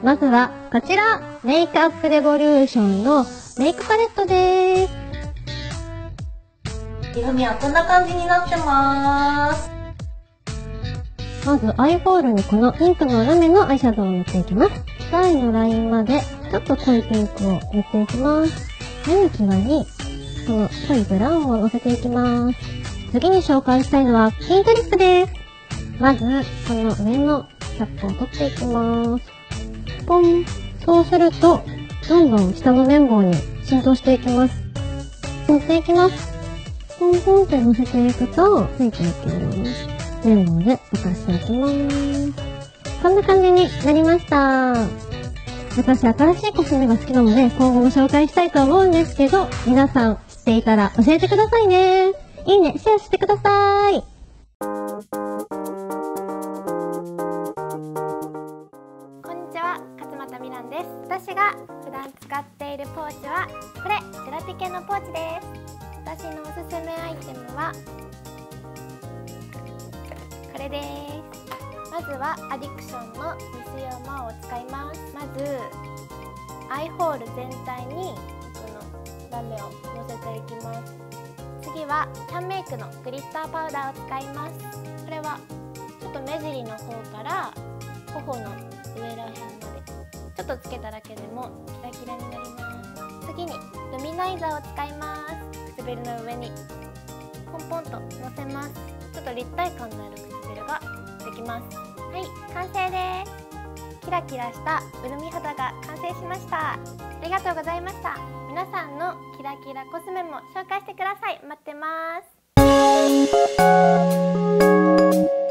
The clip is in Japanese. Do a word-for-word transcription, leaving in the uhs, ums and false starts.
まずはこちら、メイクアップレボリューションのメイクパレットでーす。 色味はこんな感じになってまーす。 まずアイホールにこのピンクのラメのアイシャドウを塗っていきます。二重のラインまでちょっと濃いピンクを塗っていきます。眉際にこの濃いブラウンをのせていきます。次に紹介したいのはピンクリップです。まずこの上のキャップを取っていきます。ポン。そうするとどんどん下の綿棒に浸透していきます。塗っていきます。ポンポンってのせていくとついていきます。綿棒で溶かしていきます。こんな感じになりました。私新しいコスメが好きなので今後も紹介したいと思うんですけど、皆さん知っていたら教えてくださいね。いいね、シェアしてください。 こんにちは、勝俣美蘭です。私が普段使っているポーチはこれ、ジェラピケのポーチです。私のおすすめアイテムはこれです。まずはアディクションのミスヨマを使います。まずアイホール全体にこのラメをのせていきます。次はキャンメイクのグリッターパウダーを使います。これはちょっと目尻の方から頬の上らへんまでちょっとつけただけでもキラキラになります。次にルミナイザーを使います。唇の上にポンポンとのせます。ちょっと立体感のある唇ができます。はい、完成です。キラキラしたうるみ肌が完成しました。ありがとうございました。皆さんのキラキラコスメも紹介してください。待ってます。